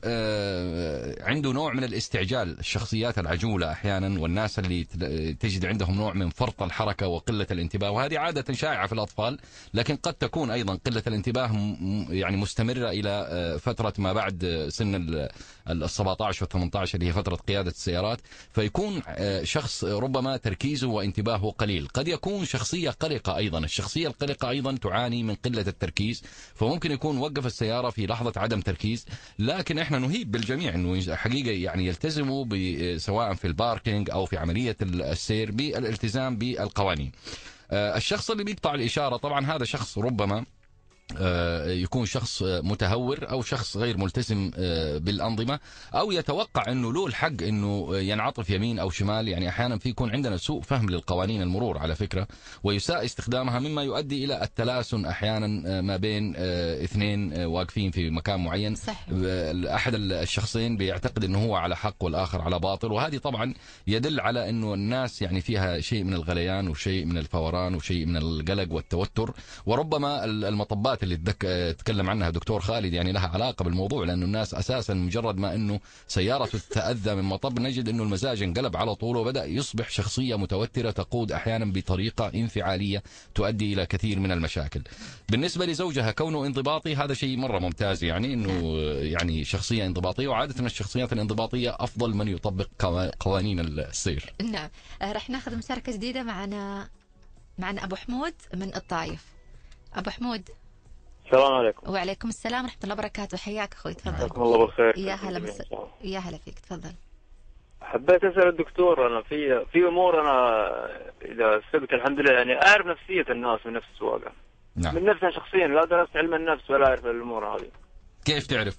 عنده نوع من الاستعجال، الشخصيات العجولة أحيانا، والناس اللي تجد عندهم نوع من فرط الحركة وقلة الانتباه، وهذه عادة شائعة في الأطفال، لكن قد تكون أيضا قلة الانتباه يعني مستمرة إلى فترة ما بعد سن ال سبعة عشر والثمانية عشر اللي هي فترة قيادة السيارات، فيكون شخص ربما تركيزه وانتباهه قليل. قد يكون شخصية قلقة أيضا، الشخصية القلقة أيضا تعاني من قلة التركيز، فممكن يكون وقف السيارة في لحظة عدم تركيز. لكن احنا نهيب بالجميع انه حقيقه يعني يلتزموا سواء في الباركينج او في عمليه السير بالالتزام بالقوانين. الشخص اللي بيقطع الاشاره طبعا هذا شخص ربما يكون شخص متهور أو شخص غير ملتزم بالأنظمة، أو يتوقع أنه له الحق أنه ينعطف يمين أو شمال. يعني أحيانا في يكون عندنا سوء فهم للقوانين المرور على فكرة، ويساء استخدامها، مما يؤدي إلى التلاسن أحيانا ما بين اثنين واقفين في مكان معين. صحيح. أحد الشخصين بيعتقد أنه هو على حق والآخر على باطل، وهذه طبعا يدل على أنه الناس يعني فيها شيء من الغليان وشيء من الفوران وشيء من القلق والتوتر، وربما المطبات اللي تكلم عنها دكتور خالد يعني لها علاقة بالموضوع، لأنه الناس أساسا مجرد ما أنه سيارته تتأذى من مطب نجد أنه المزاج انقلب على طول، وبدأ يصبح شخصية متوترة تقود أحيانا بطريقة انفعالية تؤدي إلى كثير من المشاكل. بالنسبة لزوجها كونه انضباطي هذا شيء مرة ممتاز، يعني أنه يعني شخصية انضباطية، وعادة الشخصيات الانضباطية أفضل من يطبق قوانين السير. نعم. رح ناخذ مشاركة جديدة معنا معنا أبو حمود من الطائف. أبو حمود. السلام عليكم. وعليكم السلام ورحمة الله وبركاته. حياك أخوي، تفضل. حياكم الله بالخير. يا هلا مس... يا هلا فيك، تفضل. حبيت أسأل الدكتور، أنا في في أمور أنا إذا سبت الحمد لله يعني أعرف نفسية الناس من نفس السواقة. نعم. من نفسها شخصيا، لا درست علم النفس ولا أعرف الأمور هذه. كيف تعرف؟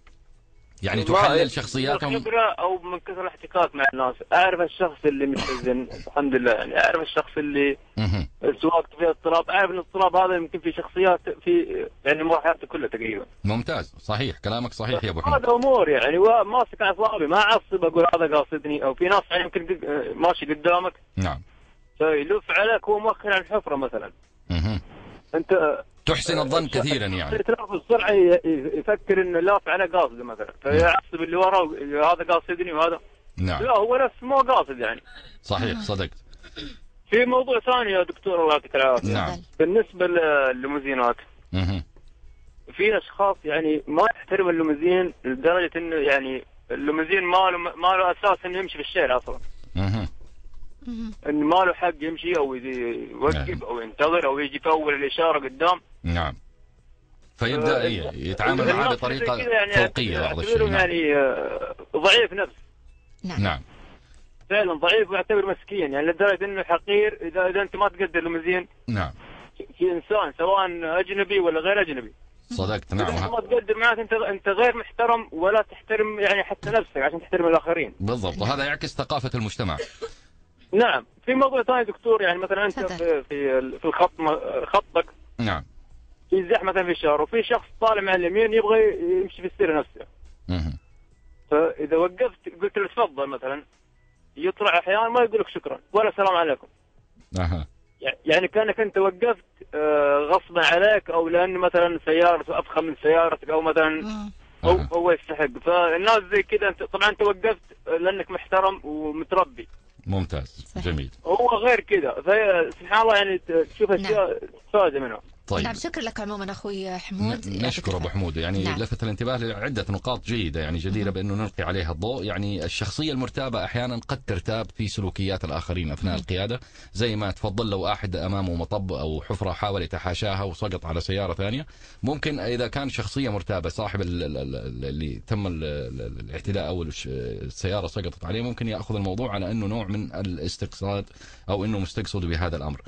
يعني تحلل شخصياتهم؟ خبرة أو من كثر الاحتكاك مع الناس، أعرف الشخص اللي متزن الحمد لله، يعني أعرف الشخص اللي سواقته فيها اضطراب، أعرف إن الاضطراب هذا يمكن في شخصيات في يعني مو حياته كلها تقريبا. ممتاز، صحيح كلامك صحيح يا أبو حمد. هذا أمور يعني ماسك أعصابي، ما أعصب أقول هذا قاصدني، أو في ناس يعني يمكن ماشي قدامك. نعم. فيلف عليك هو مؤخر عن الحفرة مثلا. اها. أنت تحسن الظن كثيرا يعني. يتنافس السرعة يفكر إنه لاف على قاصد مثلا، فيعصب اللي وراه هذا قاصدني وهذا. نعم. لا هو نفسه مو قاصد يعني. صحيح، صدقت. في موضوع ثاني يا دكتور الله يعطيك العافية. نعم. بالنسبة للليموزينات. اها. في أشخاص يعني ما يحترم الليموزين لدرجة إنه يعني الليموزين ما له ما له أساس إنه يمشي في الشارع أصلا. اها. إنه ما له حق يمشي أو يوقف أو ينتظر أو يجي في أول الإشارة قدام. نعم. فيبدأ يتعامل معه بطريقة يعني فوقية بعض الشيء. نعم. يعني ضعيف نفس. نعم. نعم. فعلا ضعيف ويعتبر مسكين، يعني لدرجة إنه حقير إذا إذا أنت ما تقدر ليموزين. نعم. في إنسان سواء أجنبي ولا غير أجنبي. صدقت. نعم. إذا ما تقدر معك أنت أنت غير محترم ولا تحترم يعني حتى نفسك عشان تحترم الآخرين. بالضبط، وهذا يعكس ثقافة المجتمع. نعم. في موضوع ثاني دكتور، يعني مثلا أنت في في في الخط خطك. نعم. في زحمة في الشارع وفي شخص طالع مع اليمين يبغى يمشي في السير نفسه. اها. فإذا وقفت قلت له تفضل مثلا، يطلع أحيانا ما يقول لك شكرا ولا السلام عليكم. اها. يعني كأنك أنت وقفت غصبا عليك، أو لأن مثلا سيارته أفخم من سيارتك، أو مثلا هو هو يستحق. فالناس زي كذا أنت طبعا أنت وقفت لأنك محترم ومتربي. ممتاز. صحيح. جميل. هو غير كذا، فسبحان الله يعني تشوف أشياء تفاجئ منها. طيب. نعم، شكرا لك عموما أخوي حمود. نشكر أبو حمود، يعني نعم. لفت الانتباه لعدة نقاط جيدة يعني جديرة بأنه نلقي عليها الضوء. يعني الشخصية المرتابة أحيانا قد ترتاب في سلوكيات الآخرين أثناء القيادة، زي ما تفضل لو أحد أمامه مطب أو حفرة حاول يتحاشاها وسقط على سيارة ثانية، ممكن إذا كان شخصية مرتابة صاحب اللي تم الاعتداء أو السيارة سقطت عليه، ممكن يأخذ الموضوع على أنه نوع من الاستقصاد أو أنه مستقصد بهذا الأمر.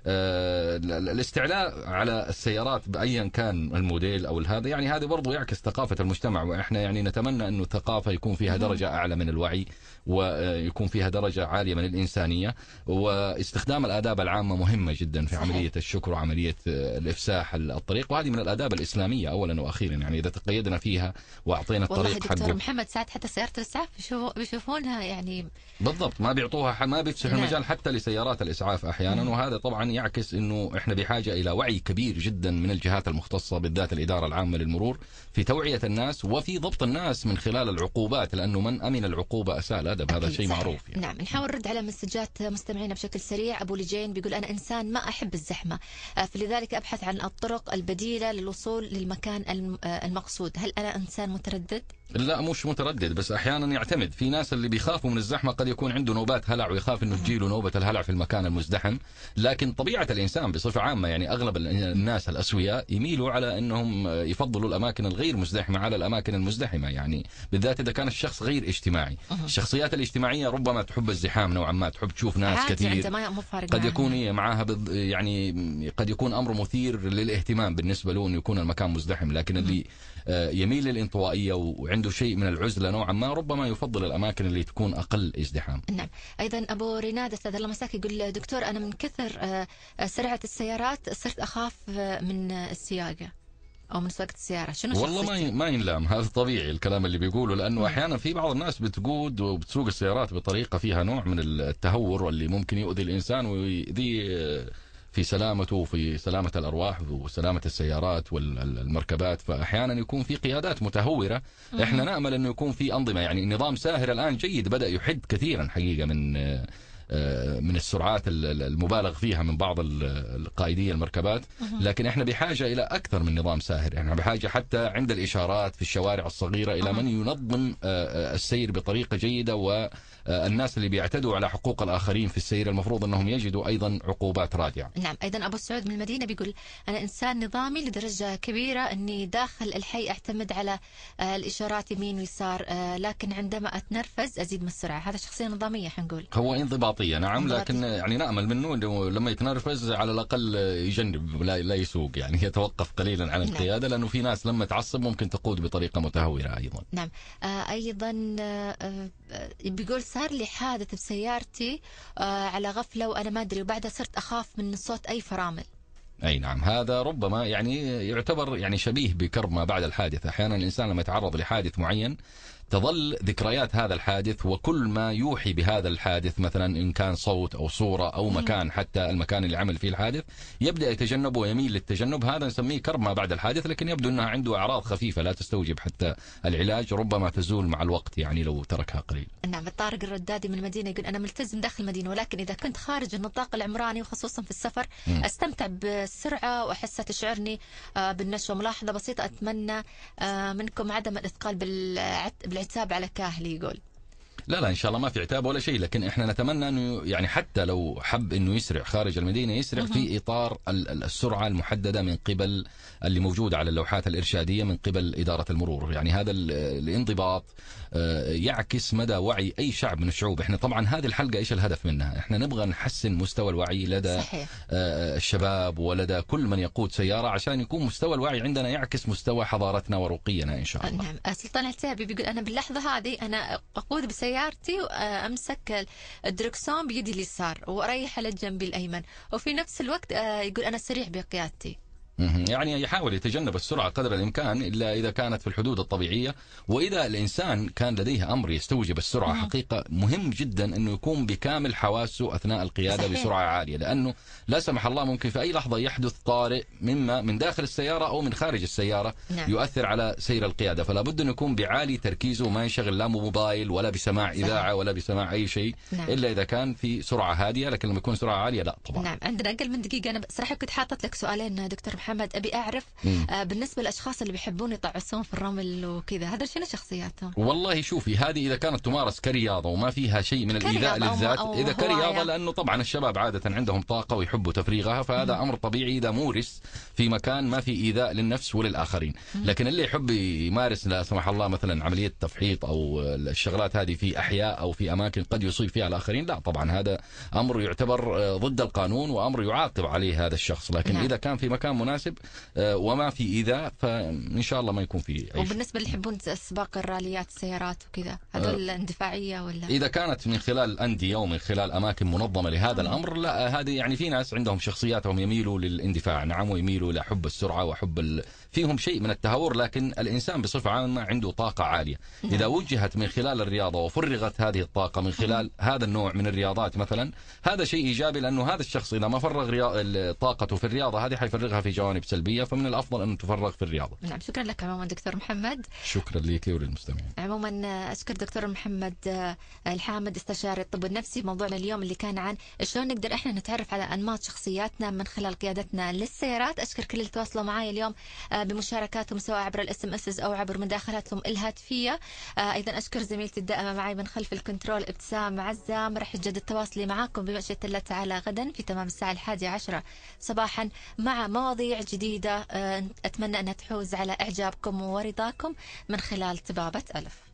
آه الاستعلاء على السيارات بأيا كان الموديل أو هذا، يعني هذا برضو يعكس ثقافة المجتمع، وإحنا يعني نتمنى أنه الثقافة يكون فيها درجة أعلى من الوعي، ويكون فيها درجة عالية من الإنسانية، واستخدام الآداب العامة مهمة جدا في عملية الشكر وعملية الإفساح الطريق، وهذه من الآداب الإسلامية أولا وأخيرا. يعني إذا تقيدنا فيها وأعطينا الطريق حقه. والله دكتور محمد ساعات حتى سيارة الإسعاف بيشوفونها يعني بالضبط، ما بيعطوها، ما بيفسحوا المجال حتى لسيارات الإسعاف أحيانا. مم. وهذا طبعا يعكس أنه إحنا بحاجة إلى وعي كبير جدا من الجهات المختصة، بالذات الإدارة العامة للمرور، في توعية الناس وفي ضبط الناس من خلال العقوبات، لأنه من أمن العقوبة أساء الأدب، هذا شيء معروف يعني. نعم. نحاول نرد على مسجات مستمعينا بشكل سريع. أبو لجين بيقول أنا إنسان ما أحب الزحمة، فلذلك أبحث عن الطرق البديلة للوصول للمكان المقصود. هل أنا إنسان متردد؟ لا مش متردد، بس أحيانا يعتمد. في ناس اللي بيخافوا من الزحمة قد يكون عنده نوبات هلع ويخاف إنه تجيله نوبة الهلع في المكان المزدحم، لكن طبيعة الإنسان بصفة عامة يعني أغلب الناس الأسوياء يميلوا على أنهم يفضلوا الأماكن الغير مزدحمة على الأماكن المزدحمة، يعني بالذات إذا كان الشخص غير اجتماعي. الشخصيات الاجتماعية ربما تحب الزحام نوعا ما، تحب تشوف ناس كثير، قد يكون معها يعني قد يكون أمر مثير للاهتمام بالنسبة له أنه يكون المكان مزدحم، لكن اللي يميل للانطوائية وعنده شيء من العزلة نوعا ما ربما يفضل الأماكن اللي تكون أقل ازدحام. نعم. أيضا أبو ريناد أستاذ الله مساك يقول دكتور أنا من كثر سرعة السيارات صرت أخاف من السياقة أو من سواقة السيارة. شنو والله ما ما ينلام، هذا طبيعي الكلام اللي بيقوله، لأنه م. أحيانا في بعض الناس بتقود وبتسوق السيارات بطريقة فيها نوع من التهور واللي ممكن يؤذي الإنسان ويؤذي في سلامته وفي سلامة الأرواح وسلامة السيارات والمركبات. فأحيانا يكون في قيادات متهورة. م. إحنا نأمل أنه يكون في أنظمة، يعني نظام ساهر الآن جيد بدأ يحد كثيرا حقيقة من من السرعات المبالغ فيها من بعض القائدي المركبات، لكن احنا بحاجة إلى أكثر من نظام ساهر. احنا بحاجة حتى عند الإشارات في الشوارع الصغيرة إلى من ينظم السير بطريقة جيدة، والناس اللي بيعتدوا على حقوق الآخرين في السير المفروض أنهم يجدوا أيضا عقوبات رادعة. نعم. أيضا أبو السعود من المدينة بيقول أنا إنسان نظامي لدرجة كبيرة أني داخل الحي أعتمد على الإشارات يمين ويسار، لكن عندما أتنرفز أزيد من السرعة. هذا شخصية نظامية حنقول. هو انضباط نعم، لكن يعني نأمل منه انه لما يتنرفز على الأقل يجنب لا, لا يسوق، يعني يتوقف قليلا عن القيادة. نعم. لأنه في ناس لما تعصب ممكن تقود بطريقة متهورة أيضا. نعم. آه أيضا آه بيقول صار لي حادث بسيارتي آه على غفلة وأنا ما أدري، وبعدها صرت أخاف من صوت أي فرامل. أي نعم، هذا ربما يعني يعتبر يعني شبيه بكرب ما بعد الحادث. أحيانا الإنسان لما يتعرض لحادث معين تظل ذكريات هذا الحادث وكل ما يوحي بهذا الحادث، مثلا إن كان صوت أو صورة أو مكان، حتى المكان اللي عمل فيه الحادث يبدأ يتجنبه ويميل للتجنب. هذا نسميه كرب ما بعد الحادث، لكن يبدو أنها عنده أعراض خفيفة لا تستوجب حتى العلاج، ربما تزول مع الوقت يعني لو تركها قليل. نعم. الطارق الردادي من المدينة يقول أنا ملتزم داخل المدينة، ولكن إذا كنت خارج النطاق العمراني وخصوصا في السفر م. أستمتع بالسرعة وأحسها تشعرني بالنشوة. ملاحظة بسيطة أتمنى منكم عدم الإثقال بالعتاب على كاهلي. يقول لا لا إن شاء الله ما في عتاب ولا شيء، لكن إحنا نتمنى أنه يعني حتى لو حب أنه يسرع خارج المدينة يسرع في إطار السرعة المحددة من قبل اللي موجود على اللوحات الإرشادية من قبل إدارة المرور. يعني هذا الانضباط يعكس مدى وعي أي شعب من الشعوب. إحنا طبعا هذه الحلقة إيش الهدف منها؟ إحنا نبغى نحسن مستوى الوعي لدى صحيح. الشباب ولدى كل من يقود سيارة، عشان يكون مستوى الوعي عندنا يعكس مستوى حضارتنا ورقينا إن شاء الله. نعم. سلطان العتيبي بيقول أنا باللحظة هذه أنا أقود بسيارتي وأمسك الدركسون بيدي اليسار وأريح على الجنب الأيمن، وفي نفس الوقت يقول أنا سريع بقيادتي. يعني يحاول يتجنب السرعة قدر الإمكان إلا إذا كانت في الحدود الطبيعية، وإذا الإنسان كان لديه أمر يستوجب السرعة مم. حقيقة مهم جدا أنه يكون بكامل حواسه أثناء القيادة صحيح. بسرعة عالية، لأنه لا سمح الله ممكن في أي لحظة يحدث طارئ مما من داخل السيارة أو من خارج السيارة نعم. يؤثر على سير القيادة. فلا بد أن يكون بعالي تركيزه، ما ينشغل لا موبايل ولا بسماع صحيح. إذاعة ولا بسماع أي شيء نعم. إلا إذا كان في سرعة هادية، لكن لما يكون سرعة عالية لا طبعا. نعم. عندنا أقل من دقيقة. أنا صراحة كنت حاطط لك سؤالين دكتور محمد محمد أبي أعرف آه بالنسبة للأشخاص اللي بيحبون يطعسون في الرمل وكذا، هذا شنو شخصياتهم؟ والله شوفي، هذه إذا كانت تمارس كرياضة وما فيها شيء من الإيذاء للذات، أو أو إذا كرياضة هواية. لأنه طبعا الشباب عادة عندهم طاقة ويحبوا تفريغها، فهذا أمر طبيعي إذا مورس في مكان ما في إيذاء للنفس وللآخرين. لكن اللي يحب يمارس لا سمح الله مثلا عملية تفحيط أو الشغلات هذه في أحياء أو في أماكن قد يصيب فيها الآخرين، لا طبعا هذا أمر يعتبر ضد القانون وأمر يعاقب عليه هذا الشخص. لكن نعم. إذا كان في مكان مناسب وما في إيذاء فإن شاء الله ما يكون في أي شيء. وبالنسبة اللي يحبون سباق الراليات السيارات وكذا، هذول أه اندفاعية ولا؟ إذا كانت من خلال الأندية ومن خلال أماكن منظمة لهذا أه. الأمر، لا هذه يعني في ناس عندهم شخصياتهم يميلوا للاندفاع، نعم، ويميلوا لحب السرعة وحب ال... فيهم شيء من التهور. لكن الإنسان بصفة عامة عنده طاقة عالية، نعم. إذا وجهت من خلال الرياضة وفرغت هذه الطاقة من خلال أه. هذا النوع من الرياضات مثلا، هذا شيء إيجابي، لأنه هذا الشخص إذا ما فرغ ريا... طاقته في الرياضة هذه حيفرغها في جوانب سلبية، فمن الأفضل أن تفرغ في الرياضة. نعم، شكرا لك عموما دكتور محمد. شكرا لك وللمستمعين. عموما أشكر دكتور محمد الحامد استشاري الطب النفسي. موضوعنا اليوم اللي كان عن شلون نقدر احنا نتعرف على انماط شخصياتنا من خلال قيادتنا للسيارات. اشكر كل اللي تواصلوا معي اليوم بمشاركاتهم سواء عبر الاس ام اس او عبر مداخلاتهم الهاتفيه. ايضا اشكر زميلتي الدائمه معي من خلف الكنترول ابتسام عزام. راح يتجدد تواصلي معاكم بمشيئة الله تعالى غدا في تمام الساعه الحادية عشرة صباحا مع مواضيع جديده اتمنى انها تحوز على اعجابكم ورضاكم من خلال طبابة ألف.